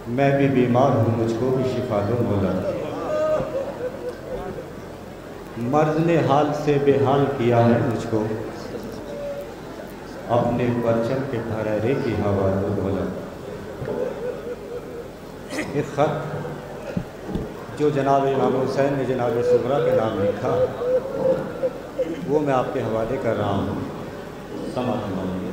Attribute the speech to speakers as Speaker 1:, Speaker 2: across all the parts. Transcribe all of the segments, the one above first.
Speaker 1: मैं भी बीमार हूँ, मुझको भी शिफा दो मौला। मर्ज ने हाल से बेहाल किया है मुझको, अपने परचम के फहरारे की हवा दो मौला। एक ख़त जो जनाब इमाम हुसैन ने जनाब सुगरा के नाम लिखा, वो मैं आपके हवाले कर रहा हूँ। समाअत फरमाइए।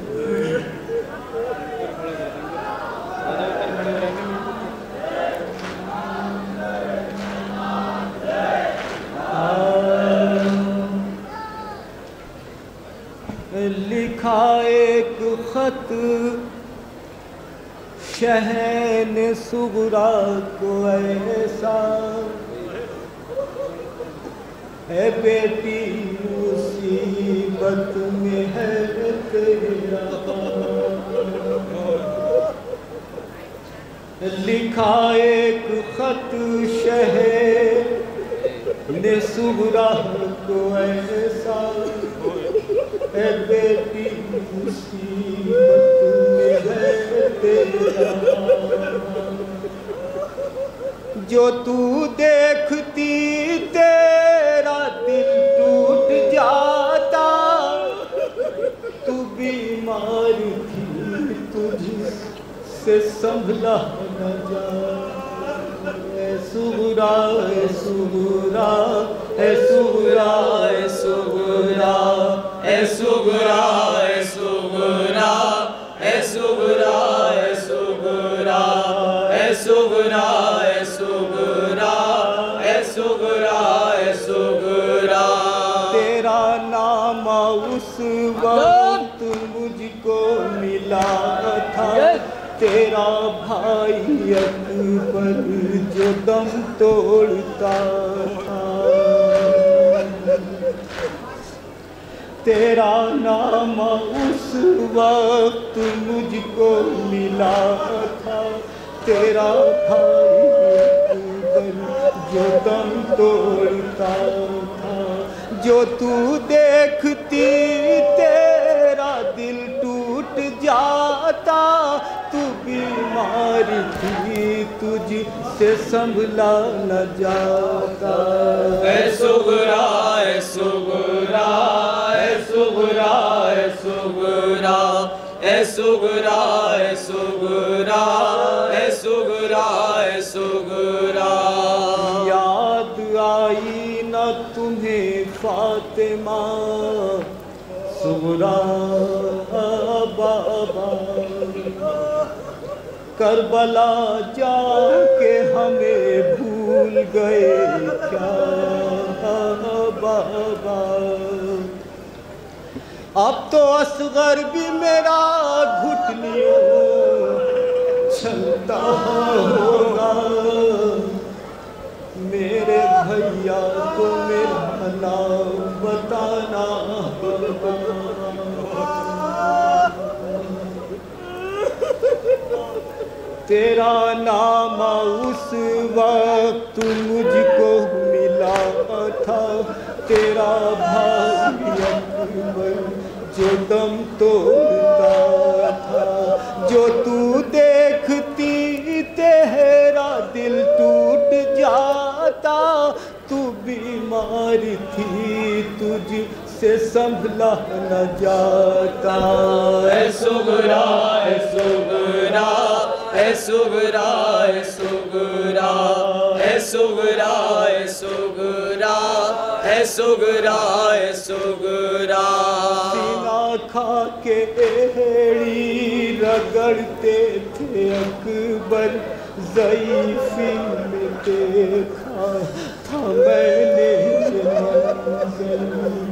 Speaker 1: लिखा एक ख़त शहन सुगरा को ऐसा, है बेटी मुसीबत में है तेरा। लिखा एक ख़त शहन सुगरा को ऐसा, है बेटी मुसीबत में है तेरा। जो तू देखती तेरा दिल टूट जाता, तू बीमार थी तुझसे संभला न जा। ऐ सुगरा ऐ सुगरा ऐ सुगरा ऐ सुगरा ऐ सुगरा ऐ सुगरा ऐ सुगरा ऐ सुगरा ऐ सुगरा ऐ सुगरा ऐ सुगरा ऐ सुगरा। तेरा नाम उस वक्त मुझको मिला था, तेरा भाई अकबर जो दम तोड़ता था। तेरा नाम उस वक्त मुझको मिला था, तेरा भाई अकबर जो दम तोड़ता था। जो तू देखती तेरा दिल टूट जाता, तू बीमार थी तुझसे संभला न जाता। ऐ सुगरा ऐ सुगरा ऐ सुगरा ऐ सुगरा ऐ सुगरा ऐ सुगरा ऐ सुगरा ऐ सुगरा। याद आई न तुम्हें फातिमा सुगरा बाबा, करबला जाके हमें भूल गए क्या बाबा। अब तो असगर भी मेरा घुटनियों चलता होगा, मेरे भैया को मेरा नाम बताना होगा। तेरा नाम उस वक्त मुझको मिला था, तेरा भाई अकबर जो दम तोड़ता था। जो तू देखती तेरा दिल टूट जाता, तू बीमार थी तुझसे संभला न जाता। ऐ सुगरा ऐ सुगरा ऐ सुगरा ऐ सुगरा ऐ सुगरा ऐ सुगरा ऐ सुगरा ऐ सुगरा। सीना खा के एड़ी रगड़ते थे अकबर, ज़ईफ़ी में देखा था मैंने मंज़र।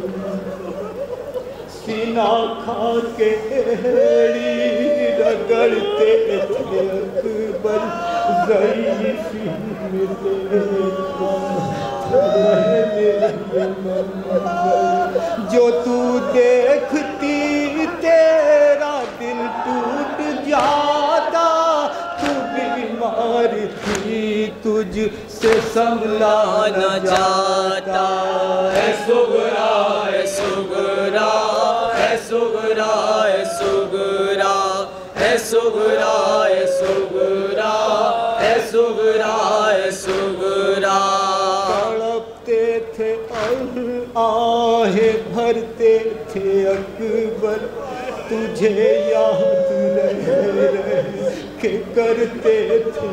Speaker 1: सीना खा के एड़ी रगड़ते थे अकबर, ज़ईफ़ी में देखा था मैंने मंज़र। जो तू देखती तेरा दिल टूट जाता, तू बीमार थी तुझसे संभला न जाता। ऐ सुगरा ऐ सुगरा ऐ सुगरा ऐ सुगरा ऐ सुगरा ऐ सुगरा
Speaker 2: सुगरा ऐ सुगरा।
Speaker 1: तड़पते थे आहे भरते थे अकबर, तुझे याद रह के करते थे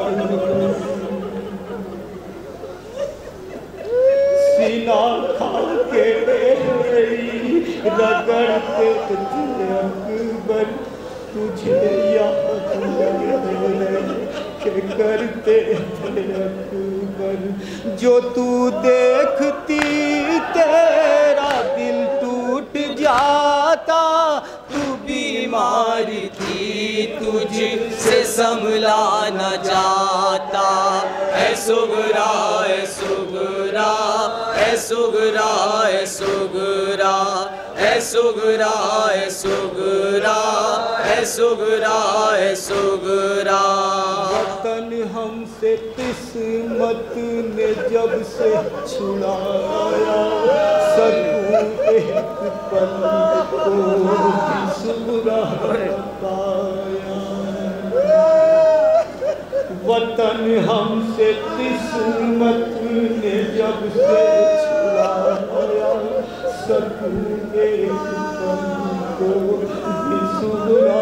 Speaker 1: सीना खा के रगड़ते थे अकबर, तुझे याद रह के करते थे अकबर। जो तू देखती तेरा दिल टूट जाता,
Speaker 2: तू बीमार थी तुझसे संभला न जाता। ऐ सुगरा ऐ सुगरा, ऐ सुगरा ऐ सुगरा, ऐ सुगरा ऐ सुगरा, ऐ सुगरा ऐ सुगरा।
Speaker 1: वतन हमसे किस्मत ने जब से छुड़ाया, सकूं एक पल को भी सुगरा पाया। वतन हमसे किस्मत ने जब से छुड़ाया, सकूं एक पल को भी सुगरा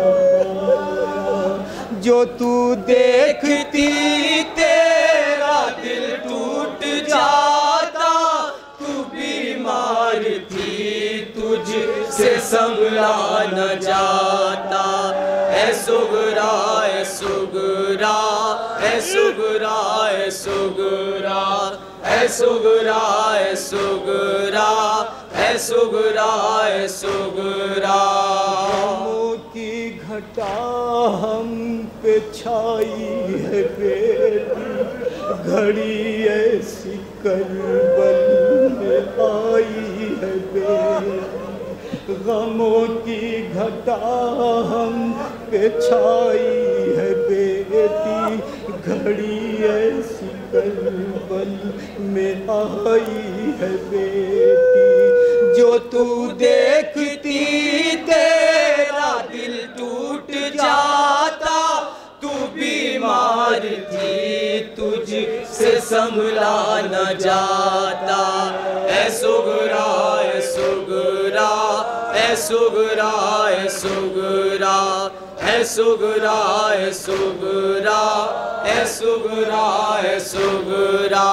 Speaker 1: पाया। जो तू देखती
Speaker 2: तेरा दिल टूट जाता, तू बीमार थी तुझसे संभला न जाता। ऐ सुगरा ऐ सुगरा, ऐ सुगरा ऐ सुगरा, ऐ सुगरा ऐ सुगरा, ऐ सुगरा ऐ सुगरा।
Speaker 1: की घटा हम पे छाई है बेटी, घड़ी ऐसी करबल में आई है बेटी। गमों की घटा हम पे छाई है बेटी, घड़ी ऐसी करबल में आई है बेटी। जो तू देखती
Speaker 2: तेरा दिल टूट जाता, तू बीमार थी तुझसे संभला न जाता। ऐ सुगरा ऐ सुगरा, ऐ सुगरा ऐ सुगरा, ऐ सुगरा ऐ सुगरा, ऐ सुगरा ऐ सुगरा।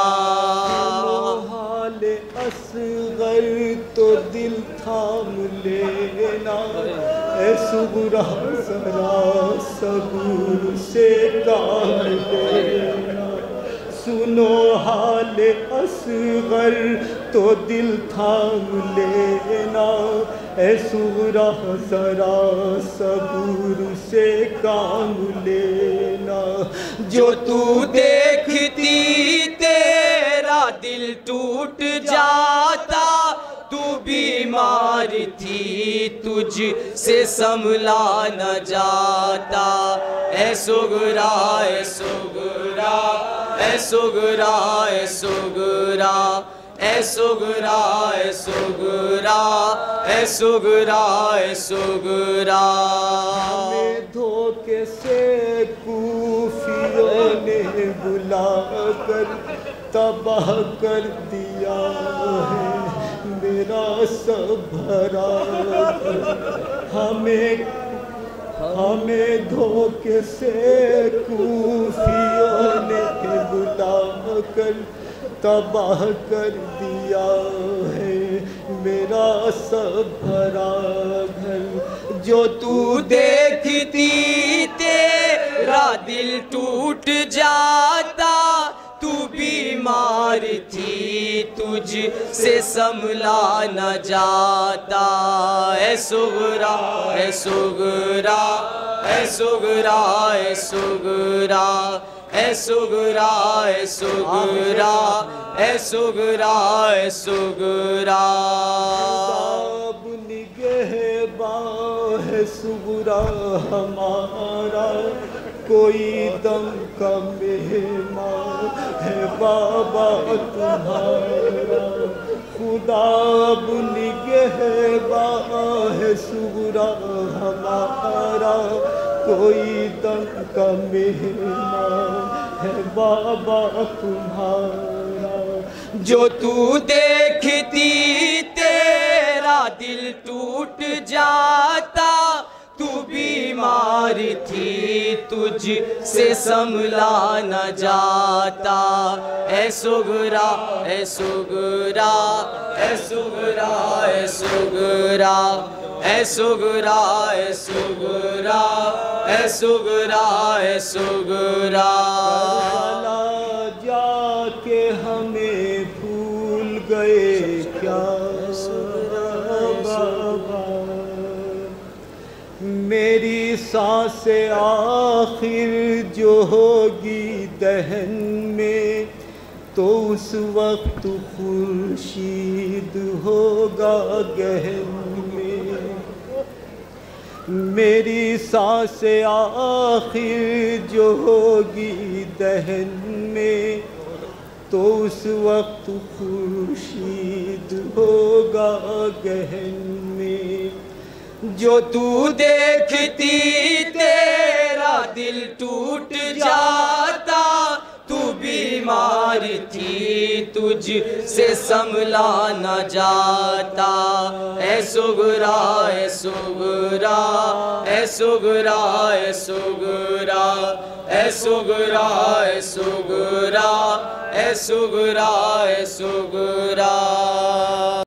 Speaker 1: हाल असगर तो दिल थाम लेना, ऐ सुगरा जरा सबूर से काम लेना। सुनो हाल असगर तो दिल थाम लेना, ऐ सुगरा जरा सबूर से काम लेना।
Speaker 2: जो तू देखती तेरा दिल टूट जाता, तू बीमार थी तुझसे संभला न जाता। ऐ सुगरा ऐ सुगरा, ऐ सुगरा ऐ सुगरा, ऐ सुगरा ऐ सुगरा, ऐ सुगरा ऐ सुगरा।
Speaker 1: हमें धोखे से कूफियों ने बुला कर तबाह कर दिया है मेरा सब भरा। हमें धोखे से कूफियों ने बुला कर तबाह कर दिया है मेरा सब भरा घर।
Speaker 2: जो तू देखती तेरा दिल टूट जाता, तू बीमार थी तुझसे संभला न जाता। ऐ सुगरा ऐ सुगरा, ऐ सुगरा ऐ सुगरा, ऐ सुगरा ऐ सुगरा, ऐ सुगरा ऐ सुगरा।
Speaker 1: है सुगरा हमारा कोई दम का मेहमान है बाबा तुम्हारा। खुदा अब निगहबा है सुगरा हमारा कोई दम का मेहमान है बाबा तुम्हारा।
Speaker 2: जो तू देखती तेरा दिल टूट जाता, तू बीमार थी तुझ से संभला न जाता। ऐ सुगरा ऐ सुगरा ऐ सुगरा ऐ सुगरा ऐ सुगरा ऐ सुगरा ऐ सुगरा ऐ सुगरा।
Speaker 1: जाके हमें भूल गए क्या बाबा। मेरी सांसें आखिर जो होगी दहन में, तो उस वक्त खुर्शीद होगा गहन में। मेरी सांसें आखिर जो होगी दहन में, तो उस वक्त खुर्शीद होगा गहन में।
Speaker 2: जो तू देखती तेरा दिल टूट जाता, तू बीमार थी तुझ से संभला न जाता। ऐ सुगरा ऐ सुगरा ऐ सुगरा ऐ सुगरा ऐ सुगरा ऐ सुगरा ऐ सुगरा ऐ सुगरा।